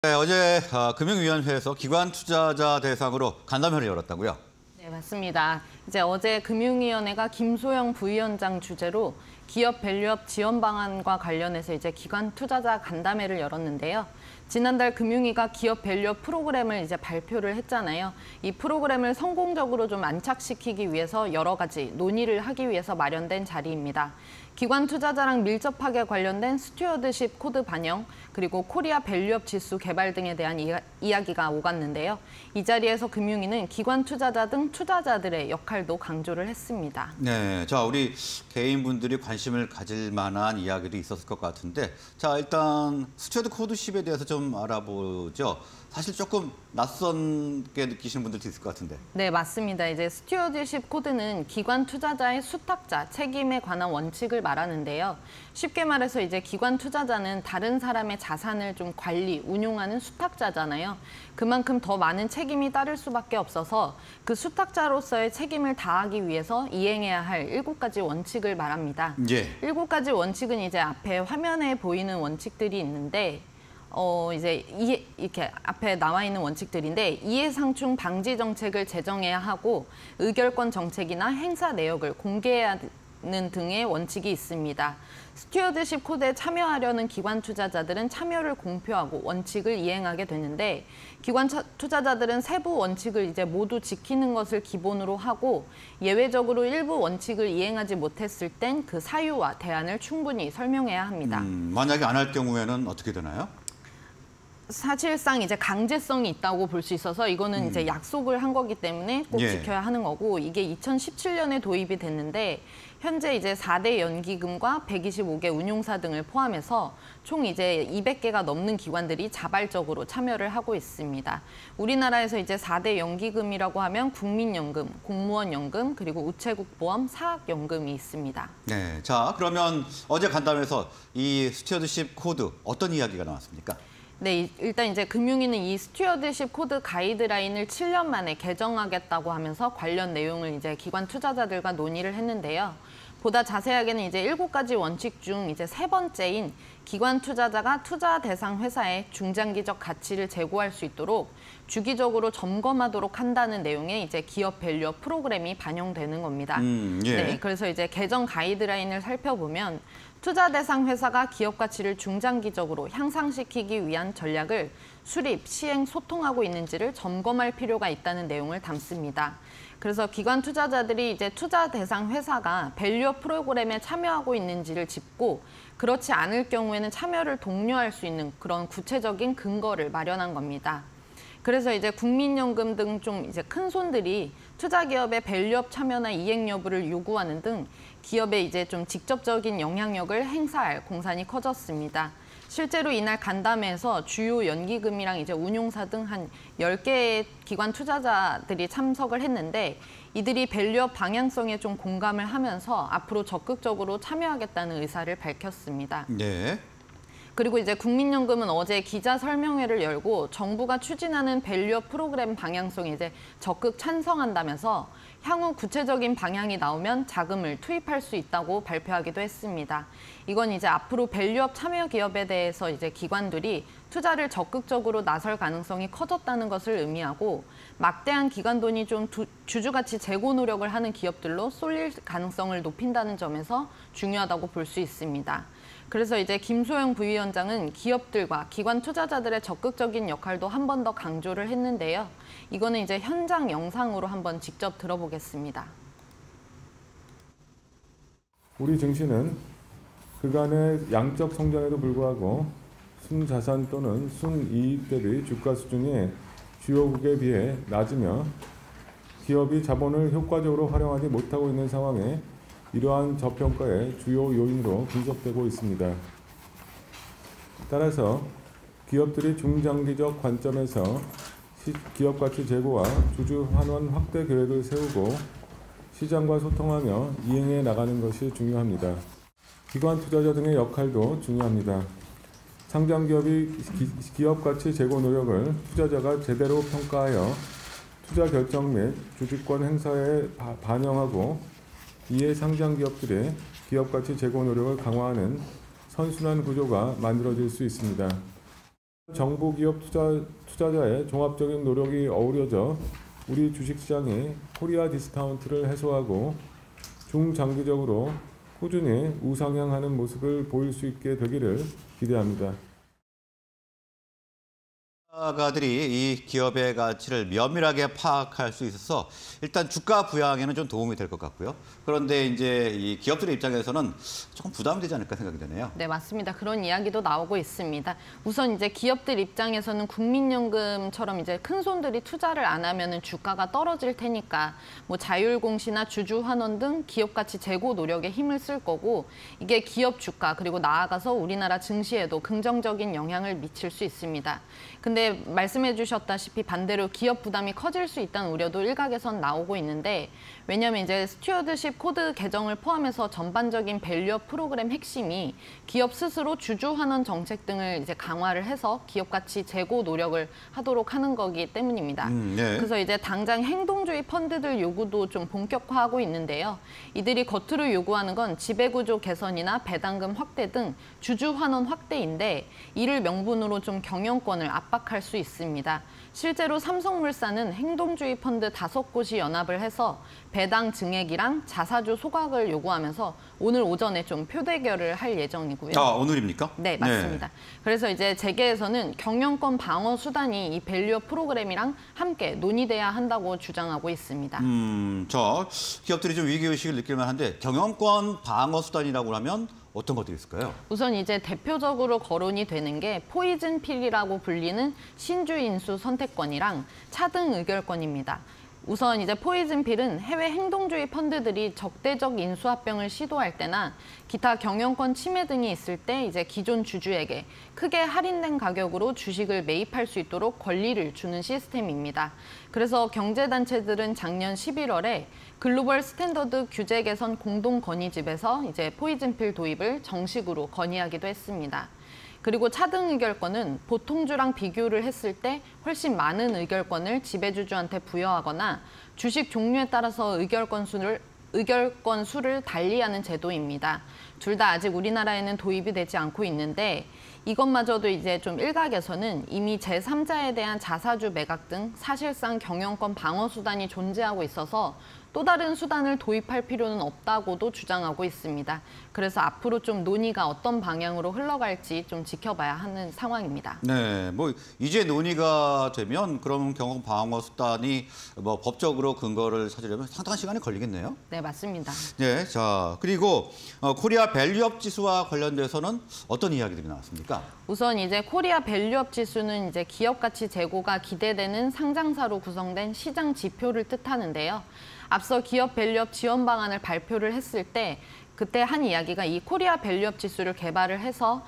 네, 어제 금융위원회에서 기관 투자자 대상으로 간담회를 열었다고요? 네, 맞습니다. 이제 어제 금융위원회가 김소영 부위원장 주재로 기업 밸류업 지원 방안과 관련해서 이제 기관 투자자 간담회를 열었는데요. 지난달 금융위가 기업 밸류업 프로그램을 이제 발표를 했잖아요. 이 프로그램을 성공적으로 좀 안착시키기 위해서 여러 가지 논의를 하기 위해서 마련된 자리입니다. 기관 투자자랑 밀접하게 관련된 스튜어드십 코드 반영, 그리고 코리아 밸류업 지수 개발 등에 대한 이야기가 오갔는데요. 이 자리에서 금융위는 기관 투자자 등 투자자들의 역할도 강조를 했습니다. 네, 자, 우리 개인분들이 관심을 가질 만한 이야기도 있었을 것 같은데, 자, 일단 스튜어드 코드십에 대해서 좀 알아보죠. 사실 조금 낯선게 느끼시는 분들도 있을 것 같은데. 네, 맞습니다. 이제 스튜어드십 코드는 기관 투자자의 수탁자, 책임에 관한 원칙을 말하는데요. 쉽게 말해서 이제 기관 투자자는 다른 사람의 자산을 좀 관리, 운용하는 수탁자잖아요. 그만큼 더 많은 책임이 따를 수밖에 없어서 그 수탁자로서의 책임을 다하기 위해서 이행해야 할 7가지 원칙을 말합니다. 예. 7가지 원칙은 이제 앞에 화면에 보이는 원칙들이 있는데 이제 이렇게 앞에 나와 있는 원칙들인데 이해상충 방지 정책을 제정해야 하고 의결권 정책이나 행사 내역을 공개해야 하는 등의 원칙이 있습니다. 스튜어드십 코드에 참여하려는 기관 투자자들은 참여를 공표하고 원칙을 이행하게 되는데 기관 투자자들은 세부 원칙을 이제 모두 지키는 것을 기본으로 하고 예외적으로 일부 원칙을 이행하지 못했을 땐 그 사유와 대안을 충분히 설명해야 합니다. 만약에 안 할 경우에는 어떻게 되나요? 사실상 이제 강제성이 있다고 볼 수 있어서 이거는 이제 약속을 한 거기 때문에 꼭 지켜야 하는 거고 이게 2017년에 도입이 됐는데 현재 이제 4대 연기금과 125개 운용사 등을 포함해서 총 이제 200개가 넘는 기관들이 자발적으로 참여를 하고 있습니다. 우리나라에서 이제 4대 연기금이라고 하면 국민연금, 공무원연금, 그리고 우체국보험, 사학연금이 있습니다. 네, 자, 그러면 어제 간담회에서 이 스튜어드십 코드 어떤 이야기가 나왔습니까? 네, 일단 이제 금융위는 이 스튜어드십 코드 가이드라인을 7년 만에 개정하겠다고 하면서 관련 내용을 이제 기관 투자자들과 논의를 했는데요. 보다 자세하게는 이제 7가지 원칙 중 이제 3번째인 기관 투자자가 투자 대상 회사에 중장기적 가치를 제고할 수 있도록 주기적으로 점검하도록 한다는 내용의 이제 기업 밸류업 프로그램이 반영되는 겁니다. 네, 그래서 이제 개정 가이드라인을 살펴보면 투자 대상 회사가 기업 가치를 중장기적으로 향상시키기 위한 전략을 수립, 시행, 소통하고 있는지를 점검할 필요가 있다는 내용을 담습니다. 그래서 기관 투자자들이 이제 투자 대상 회사가 밸류업 프로그램에 참여하고 있는지를 짚고 그렇지 않을 경우에는 참여를 독려할 수 있는 그런 구체적인 근거를 마련한 겁니다. 그래서 이제 국민연금 등 좀 이제 큰 손들이 투자 기업의 밸류업 참여나 이행 여부를 요구하는 등 기업에 이제 좀 직접적인 영향력을 행사할 공산이 커졌습니다. 실제로 이날 간담회에서 주요 연기금이랑 이제 운용사 등 한 10개의 기관 투자자들이 참석을 했는데 이들이 밸류업 방향성에 좀 공감을 하면서 앞으로 적극적으로 참여하겠다는 의사를 밝혔습니다. 네. 그리고 이제 국민연금은 어제 기자 설명회를 열고 정부가 추진하는 밸류업 프로그램 방향성에 이제 적극 찬성한다면서 향후 구체적인 방향이 나오면 자금을 투입할 수 있다고 발표하기도 했습니다. 이건 이제 앞으로 밸류업 참여 기업에 대해서 이제 기관들이 투자를 적극적으로 나설 가능성이 커졌다는 것을 의미하고 막대한 기관 돈이 좀 주주가치 제고 노력을 하는 기업들로 쏠릴 가능성을 높인다는 점에서 중요하다고 볼 수 있습니다. 그래서 이제 김소영 부위원장은 기업들과 기관 투자자들의 적극적인 역할도 한 번 더 강조를 했는데요. 이거는 이제 현장 영상으로 한번 직접 들어보겠습니다. 우리 증시는 그간의 양적 성장에도 불구하고 순자산 또는 순이익 대비 주가 수준이 주요국에 비해 낮으며 기업이 자본을 효과적으로 활용하지 못하고 있는 상황에 이러한 저평가의 주요 요인으로 분석되고 있습니다. 따라서 기업들이 중장기적 관점에서 기업 가치 제고와 주주 환원 확대 계획을 세우고 시장과 소통하며 이행해 나가는 것이 중요합니다. 기관 투자자 등의 역할도 중요합니다. 상장 기업이 기업 가치 제고 노력을 투자자가 제대로 평가하여 투자 결정 및 주주권 행사에 반영하고 이에 상장 기업들의 기업 가치 제고 노력을 강화하는 선순환 구조가 만들어질 수 있습니다. 정부 기업 투자자의 종합적인 노력이 어우러져 우리 주식시장이 코리아 디스카운트를 해소하고 중장기적으로 꾸준히 우상향하는 모습을 보일 수 있게 되기를 기대합니다. 투자가들이 이 기업의 가치를 면밀하게 파악할 수 있어서 일단 주가 부양에는 좀 도움이 될 것 같고요. 그런데 이제 이 기업들의 입장에서는 조금 부담이 되지 않을까 생각이 되네요. 네, 맞습니다. 그런 이야기도 나오고 있습니다. 우선 이제 기업들 입장에서는 국민연금처럼 이제 큰 손들이 투자를 안 하면은 주가가 떨어질 테니까 뭐 자율공시나 주주환원 등 기업 가치 제고 노력에 힘을 쓸 거고 이게 기업 주가 그리고 나아가서 우리나라 증시에도 긍정적인 영향을 미칠 수 있습니다. 근데 말씀해 주셨다시피 반대로 기업 부담이 커질 수 있다는 우려도 일각에선 나오고 있는데 왜냐하면 이제 스튜어드십 코드 개정을 포함해서 전반적인 밸류업 프로그램 핵심이 기업 스스로 주주 환원 정책 등을 이제 강화를 해서 기업 가치 제고 노력을 하도록 하는 거기 때문입니다. 네. 그래서 이제 당장 행동주의 펀드들 요구도 좀 본격화하고 있는데요. 이들이 겉으로 요구하는 건 지배구조 개선이나 배당금 확대 등 주주 환원 확대인데 이를 명분으로 좀 경영권을 압박할 수 있습니다. 실제로 삼성물산은 행동주의 펀드 5곳이 연합을 해서 배당 증액이랑 자사주 소각을 요구하면서 오늘 오전에 좀 표대결을 할 예정이고요. 아, 오늘입니까? 네, 맞습니다. 그래서 이제 재계에서는 경영권 방어 수단이 이 밸류업 프로그램이랑 함께 논의돼야 한다고 주장하고 있습니다. 저 기업들이 좀 위기의식을 느낄 만한데 경영권 방어 수단이라고 하면 어떤 것들이 있을까요? 우선 이제 대표적으로 거론이 되는 게 포이즌 필이라고 불리는 신주 인수 선택권이랑 차등 의결권입니다. 우선 이제 포이즌 필은 해외 행동주의 펀드들이 적대적 인수합병을 시도할 때나 기타 경영권 침해 등이 있을 때 이제 기존 주주에게 크게 할인된 가격으로 주식을 매입할 수 있도록 권리를 주는 시스템입니다. 그래서 경제단체들은 작년 11월에 글로벌 스탠더드 규제 개선 공동 건의집에서 이제 포이즌 필 도입을 정식으로 건의하기도 했습니다. 그리고 차등 의결권은 보통주랑 비교를 했을 때 훨씬 많은 의결권을 지배주주한테 부여하거나 주식 종류에 따라서 의결권 수를 달리하는 제도입니다. 둘 다 아직 우리나라에는 도입이 되지 않고 있는데 이것마저도 이제 좀 일각에서는 이미 제3자에 대한 자사주 매각 등 사실상 경영권 방어 수단이 존재하고 있어서 또 다른 수단을 도입할 필요는 없다고도 주장하고 있습니다. 그래서 앞으로 좀 논의가 어떤 방향으로 흘러갈지 좀 지켜봐야 하는 상황입니다. 네, 뭐 이제 논의가 되면 그럼 경영 방어 수단이 뭐 법적으로 근거를 찾으려면 상당한 시간이 걸리겠네요. 네, 맞습니다. 네, 자 그리고 코리아 밸류업 지수와 관련돼서는 어떤 이야기들이 나왔습니까? 우선 이제 코리아 밸류업 지수는 이제 기업 가치 제고가 기대되는 상장사로 구성된 시장 지표를 뜻하는데요. 앞서 기업 밸류업 지원 방안을 발표를 했을 때 그때 한 이야기가 이 코리아 밸류업 지수를 개발을 해서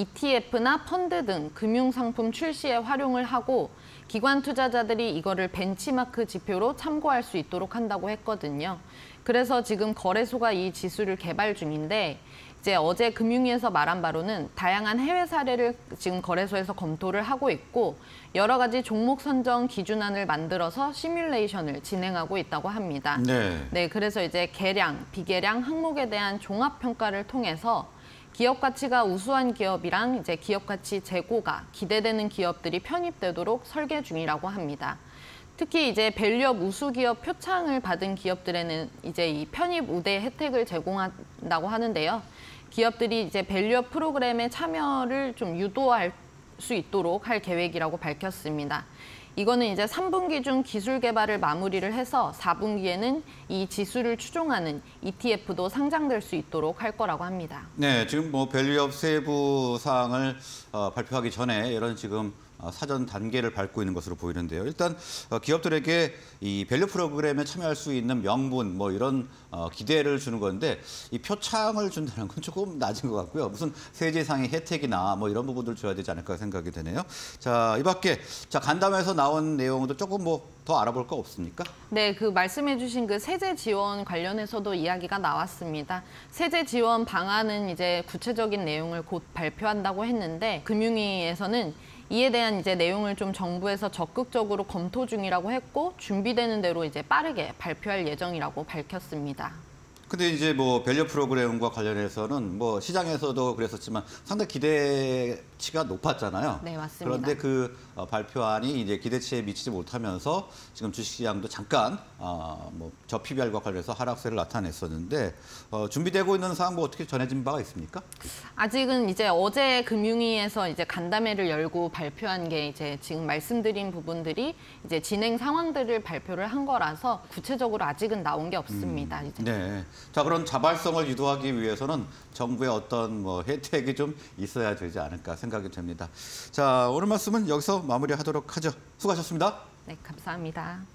ETF나 펀드 등 금융상품 출시에 활용을 하고 기관 투자자들이 이거를 벤치마크 지표로 참고할 수 있도록 한다고 했거든요. 그래서 지금 거래소가 이 지수를 개발 중인데 이제 어제 금융위에서 말한 바로는 다양한 해외 사례를 지금 거래소에서 검토를 하고 있고 여러 가지 종목 선정 기준안을 만들어서 시뮬레이션을 진행하고 있다고 합니다. 네, 그래서 이제 계량, 비계량 항목에 대한 종합 평가를 통해서 기업 가치가 우수한 기업이랑 이제 기업 가치 제고가 기대되는 기업들이 편입되도록 설계 중이라고 합니다. 특히 이제 밸류업 우수 기업 표창을 받은 기업들에는 이제 이 편입 우대 혜택을 제공한다고 하는데요. 기업들이 이제 밸류업 프로그램에 참여를 좀 유도할 수 있도록 할 계획이라고 밝혔습니다. 이거는 이제 3분기 중 기술 개발을 마무리를 해서 4분기에는 이 지수를 추종하는 ETF도 상장될 수 있도록 할 거라고 합니다. 네, 지금 뭐 밸류업 세부 사항을 발표하기 전에 이런 지금 사전 단계를 밟고 있는 것으로 보이는데요. 일단 기업들에게 이 밸류 프로그램에 참여할 수 있는 명분 뭐 이런 기대를 주는 건데 이 표창을 준다는 건 조금 낮은 것 같고요. 무슨 세제상의 혜택이나 뭐 이런 부분들 줘야 되지 않을까 생각이 되네요. 자, 이 밖에 자 간담회에서 나온 내용도 조금 뭐 더 알아볼 거 없습니까? 네, 그 말씀해 주신 그 세제 지원 관련해서도 이야기가 나왔습니다. 세제 지원 방안은 이제 구체적인 내용을 곧 발표한다고 했는데 금융위에서는 이에 대한 이제 내용을 좀 정부에서 적극적으로 검토 중이라고 했고 준비되는 대로 이제 빠르게 발표할 예정이라고 밝혔습니다. 근데 이제 뭐 밸류 프로그램과 관련해서는 뭐 시장에서도 그랬었지만 상당히 기대 기대치가 높았잖아요. 네, 맞습니다. 그런데 그 발표안이 이제 기대치에 미치지 못하면서 지금 주식시장도 잠깐 저 PBR과 관련해서 하락세를 나타냈었는데 준비되고 있는 사항 뭐 어떻게 전해진 바가 있습니까? 아직은 이제 어제 금융위에서 이제 간담회를 열고 발표한 게 이제 지금 말씀드린 부분들이 이제 진행 상황들을 발표를 한 거라서 구체적으로 아직은 나온 게 없습니다. 이제. 네. 자, 그런 자발성을 유도하기 위해서는 정부의 어떤 뭐 혜택이 좀 있어야 되지 않을까 생각이 됩니다. 자, 오늘 말씀은 여기서 마무리하도록 하죠. 수고하셨습니다. 네, 감사합니다.